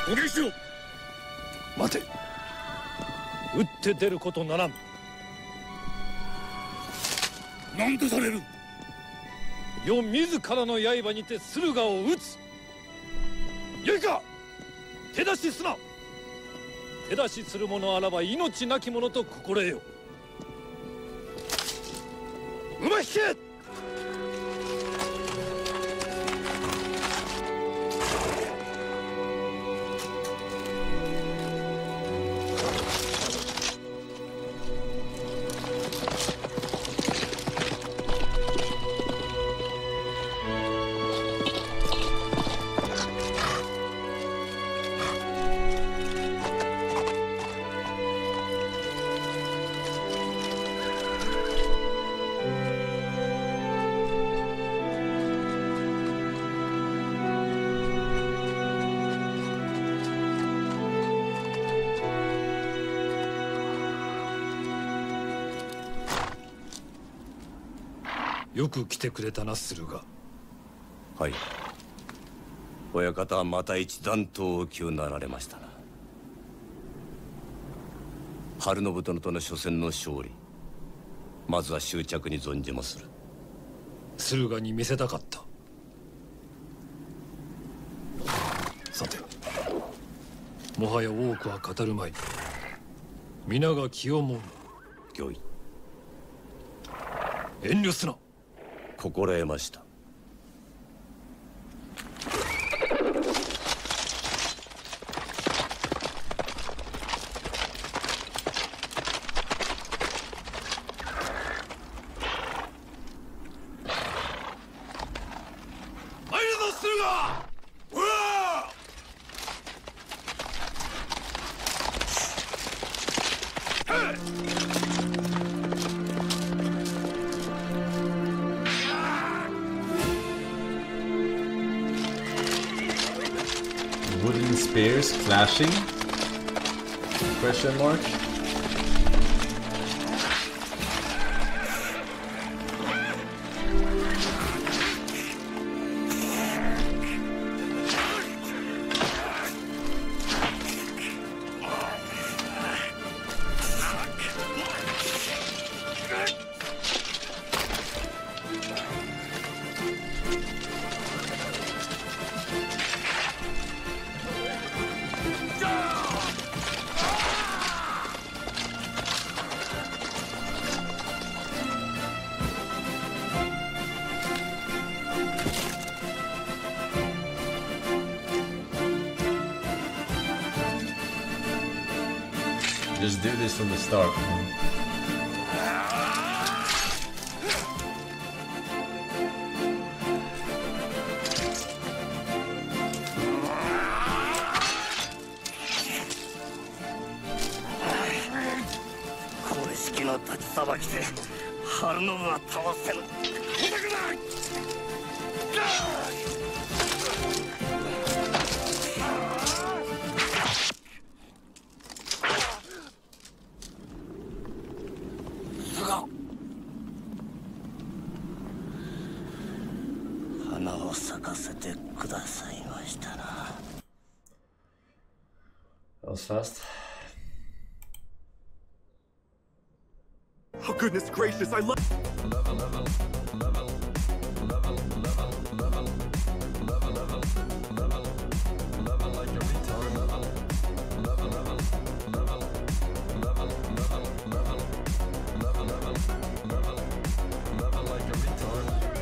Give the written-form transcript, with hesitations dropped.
捕鯨しろ。 待て。撃って出ることならん。 何とされる。 余自らの刃にて駿河を撃つ。よいか。手出しすな。手出しする者あらば命なき者と心得よ。馬引け。よく来てくれたな、駿河。 はい。親方はまた一段と大きくなられましたな。春信殿との初戦の勝利、まずは執着に存じまする。 駿河に見せたかった。さて、もはや多くは語るまい。皆が気をもむ。 御意。 遠慮すな。 心得ました。 参るぞ、駿河。うわ Wooden spears clashing? Question mark? Just do this from the start. That was fast. Oh goodness gracious, I love